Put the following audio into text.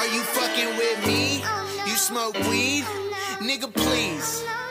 Are you fucking with me? You smoke weed? Nigga, please.